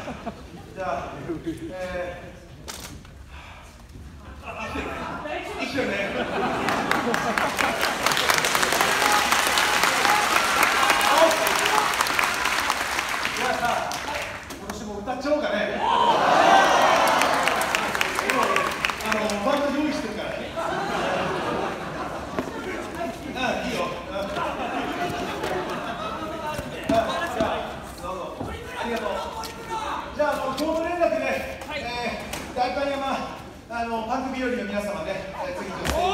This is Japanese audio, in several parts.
じゃあ、生きてるね。じゃあさ、今年も歌っちゃおうかね。バンド用意してるから。ああ、いいよ。じゃあ、どうぞ。ありがとう。じゃあ、京都連絡で、代官山、パンク日和の皆様ね、次として。おい。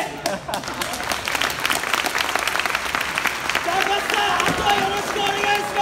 じゃあ、あとはよろしくお願いします。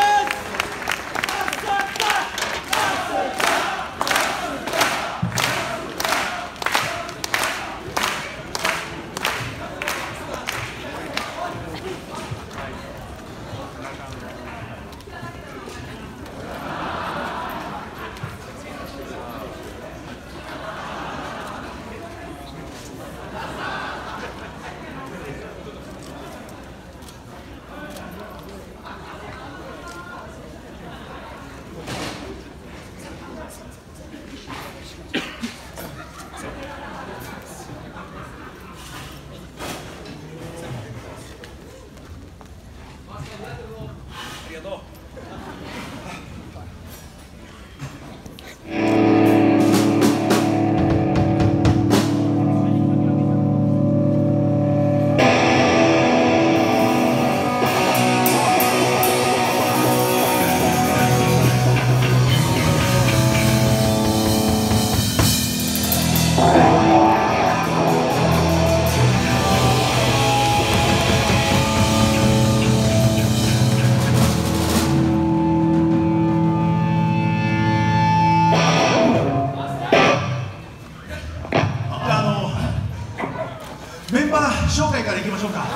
メンバー紹介からいきましょうか。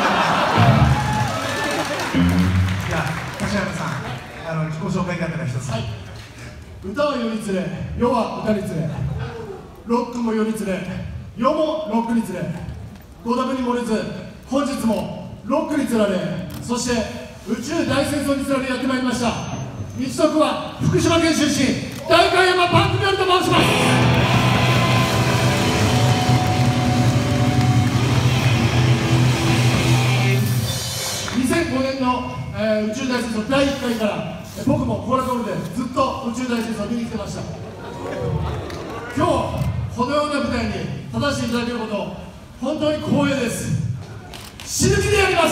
じゃあ、柏山さん、自己紹介から一つ。はい、 歌は世につれ、世は歌につれ、ロックも世につれ、世もロックにつれ、ご多分に漏れず、本日もロックにつられ、そして宇宙大戦争につられやってまいりました。道徳は福島県出身、代官山パンクビョルと申します。2005年の、宇宙大戦争第1回から僕もコーラコールでずっと宇宙大戦争を見に来てました。今日このような舞台に立たせていただけること本当に光栄です。死ぬ気でやります。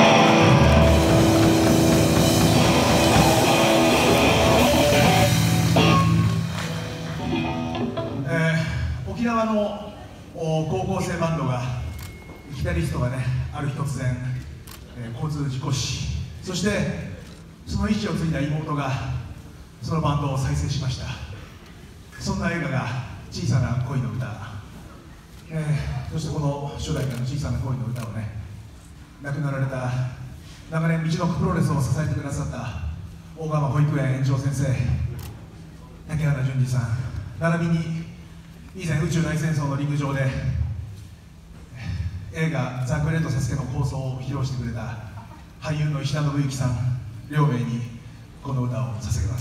沖縄の高校生バンドがギタリストがね、ある日突然交通事故死、そしてその意思を継いだ妹がそのバンドを再生しました。そんな映画が小さな恋の歌、そしてこの初代からの小さな恋の歌をね、亡くなられた長年道のくプロレスを支えてくださった大川保育園園長先生、竹原淳二さん、並びに以前宇宙大戦争のリング上で映画「ザ・グレート・サスケ」の構想を披露してくれた俳優の石田信之さん、両名にこの歌を捧げます。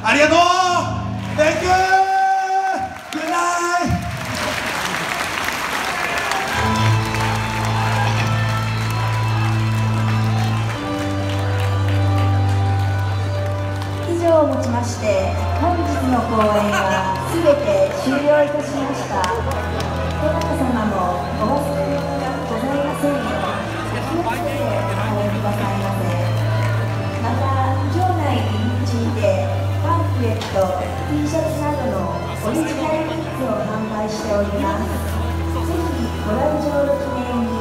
ありがとう。 Thank you. Good night. 以上をもちまして本日の公演はすべて終了いたしました。どなた様もお忘れ物がございませんよう気をつけてお帰りくださいませ。また場内入り口にてパンフレット T シャツなどのオリジナルグッズを販売しております。ぜひご来場の記念に